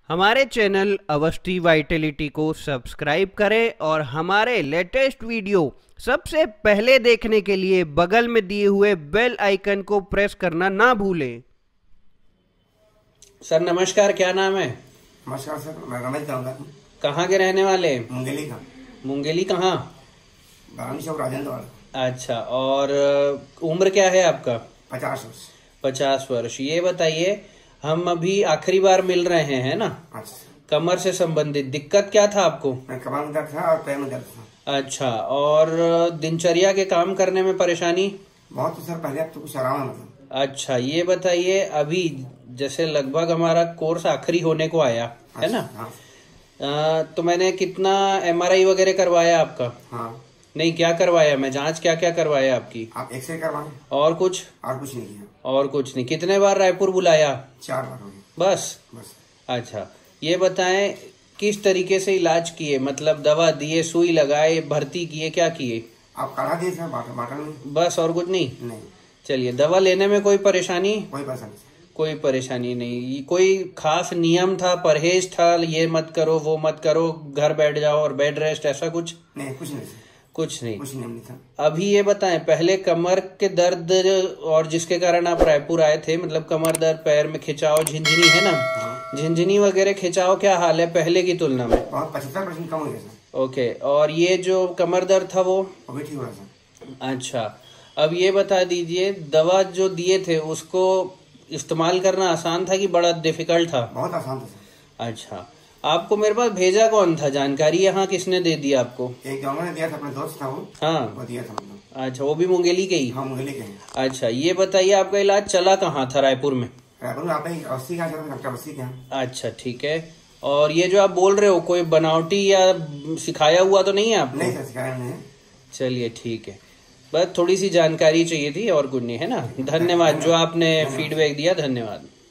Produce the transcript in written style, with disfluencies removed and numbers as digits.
हमारे channel Awasthi vitality को subscribe करें और हमारे लेटेस्ट वीडियो सबसे पहले देखने के लिए बगल में दिए हुए बेल आइकन को प्रेस करना ना भूलें। सर नमस्कार, क्या नाम है? नमस्कार सर, मैं रमेश जाऊंगा। कहाँ के रहने वाले? मुंगेली का। मुंगेली कहाँ? राजेंद्र। अच्छा, और उम्र क्या है आपका? 50 वर्ष। 50 वर्ष। ये बताइए, हम अभी आखिरी बार मिल रहे हैं ना? अच्छा। कमर से संबंधित दिक्कत क्या था आपको? कमर में दर्द था और पैर में दर्द था। अच्छा, और दिनचर्या के काम करने में परेशानी? बहुत सर, पहले अब तो कुछ आराम है मतलब। अच्छा, ये बताइए, अभी जैसे लगभग हमारा कोर्स आखिरी होने को आया है ना? हाँ। तो मैंने कितना MRI वगैरह करवाया आपका? हाँ। नहीं, क्या करवाया मैं? जांच क्या क्या करवाया आपकी? आप एक्सरे करवाए? और कुछ? और कुछ नहीं किया। और कुछ नहीं। कितने बार रायपुर बुलाया? 4 बार हो गए। बस? अच्छा, ये बताएं किस तरीके से इलाज किए, मतलब दवा दिए, सुई लगाए, भर्ती किए, क्या किए? आप काढ़ा दिए सर बाटल में। बस, और कुछ नहीं? नहीं। चलिए, दवा लेने में कोई परेशानी? कोई परेशानी? कोई परेशानी नहीं। कोई खास नियम था, परहेज था, ये मत करो वो मत करो, घर बैठ जाओ और बेड रेस्ट, ऐसा कुछ? नहीं, कुछ नहीं। कुछ नहीं। कुछ नहीं था। अभी ये बताएं, पहले कमर के दर्द और जिसके कारण आप रायपुर आए थे, मतलब कमर दर्द, पैर में खिंचाव, झिंझनी है ना? हाँ। झिंझनी वगैरह खिंचाव क्या हाल है पहले की तुलना में? बहुत 75% कम हो गया सर। ओके, और ये जो कमर दर्द था वो भी ठीक हो रहा सर। अच्छा, अब ये बता दीजिए, दवा जो दिए थे उसको इस्तेमाल करना आसान था कि बड़ा डिफिकल्ट था? बहुत आसान था सर। अच्छा, आपको मेरे पास भेजा कौन था? जानकारी यहाँ किसने दे दी आपको? एक गाँव ने दिया था, अपने दोस्त था वो। हाँ, वो दिया था मतलब। अच्छा, वो भी मुंगेली के ही? हाँ, मुंगेली के हैं। अच्छा, ये बताइए, आपका इलाज चला कहाँ था रायपुर में? रायपुर में आप अवस्थी का डॉक्टर अवस्थी के यहाँ। अच्छा, ठीक है। और ये जो आप बोल रहे हो, कोई बनावटी या सिखाया हुआ तो नहीं है आपको? नहीं सर, सिखाया नहीं है। चलिए, ठीक है। बस थोड़ी सी जानकारी चाहिए थी, और कुछ नहीं, है ना? धन्यवाद जो आपने फीडबैक दिया, धन्यवाद।